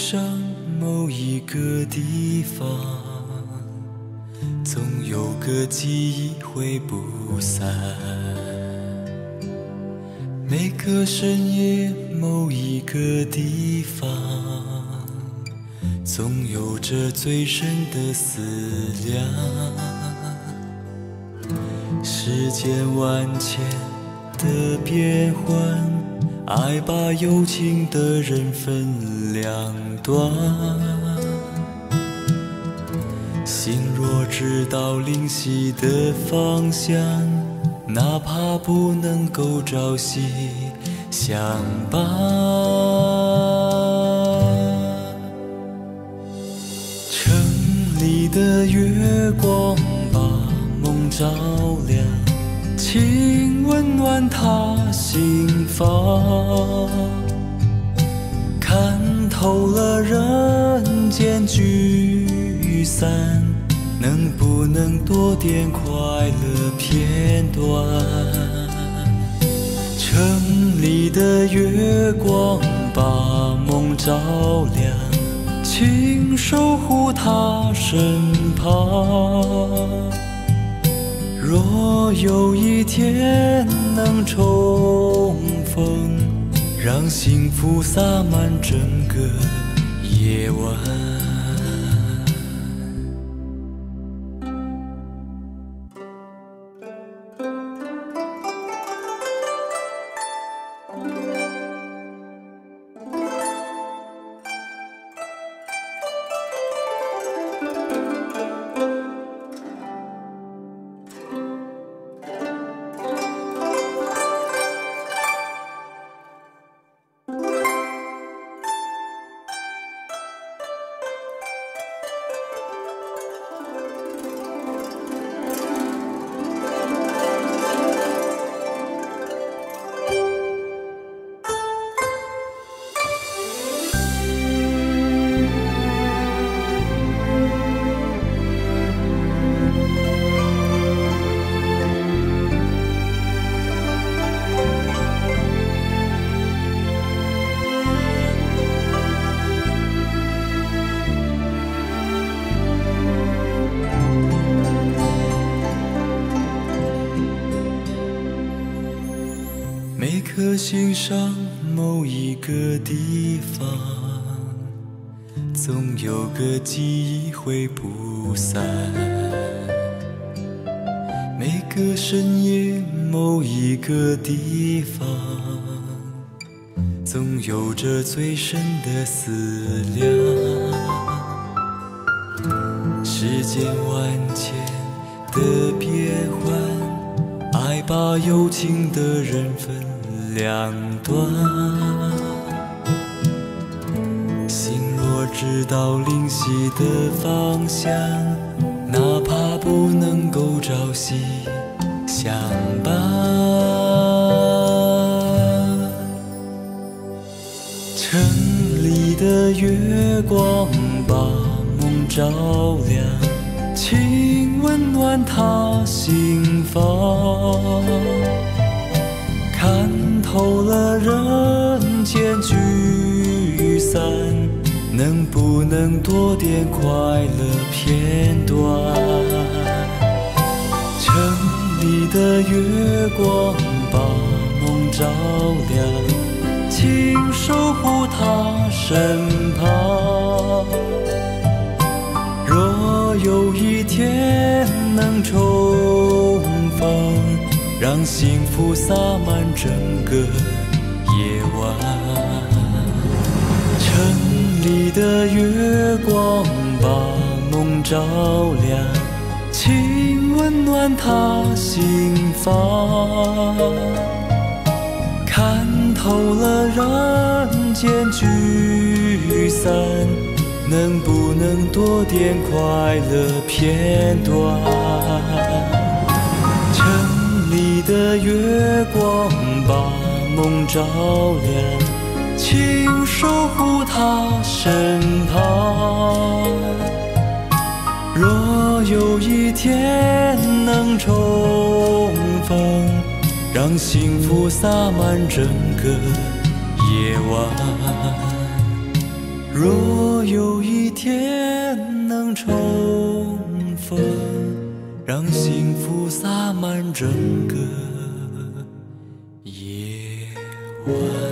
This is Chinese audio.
上某一个地方，总有个记忆挥不散。每个深夜某一个地方，总有着最深的思量。世间万千的变幻，爱把有情的人分两端。心若知道灵犀的方向，哪怕不能够朝夕相伴。城里的月光把梦照亮，请温暖他心房。看透了人间聚散，能不能多点快乐片段？城里的月光把梦照亮，请守护他身旁。若有一天能重逢，让幸福洒满整个夜晚。每颗心上某一个地方，总有个记忆挥不散。每个深夜某一个地方，总有着最深的思量。世间万千的变幻，爱把有情的人分两端。心若知道灵犀的方向，哪怕不能够朝夕相伴。城里的月光把梦照亮，请温暖他心房。看透了人间聚散，能不能多点快乐片段？城里的月光把梦照亮，请守护他身旁。若有一天能重逢，让幸福洒满整个夜晚。城里的月光把梦照亮，请温暖他心房。看透了人间聚散，能不能多点快乐片段？城里的月光把梦照亮，请守护他身旁。若有一天能重逢，让幸福洒满整个夜晚。 若有一天能重逢，让幸福洒满整个夜晚。